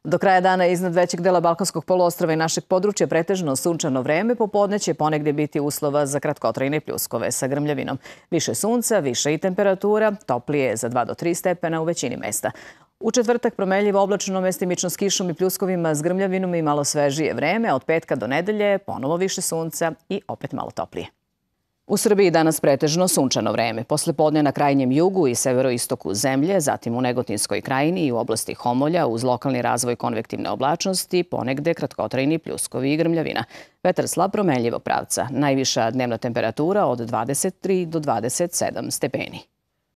Do kraja dana iznad većeg dela Balkanskog poluostrva i našeg područja pretežno sunčano vreme, popodne će ponegdje biti uslova za kratkotrajne pljuskove sa grmljavinom. Više sunca, više i temperatura, toplije za 2 do 3 stepena u većini mesta. U četvrtak promenljivo oblačno, mestimično s kišom i pljuskovima s grmljavinom i malo svežije vreme, od petka do nedelje ponovo više sunca i opet malo toplije. U Srbiji danas pretežno sunčano vreme. Poslepodne na krajnjem jugu i severoistoku zemlje, zatim u Negotinskoj krajini i u oblasti Homolja uz lokalni razvoj konvektivne oblačnosti, ponegde kratkotrajni pljuskovi i grmljavina. Vetar slab promenljivog pravca. Najviša dnevna temperatura od 23 do 27 stepeni.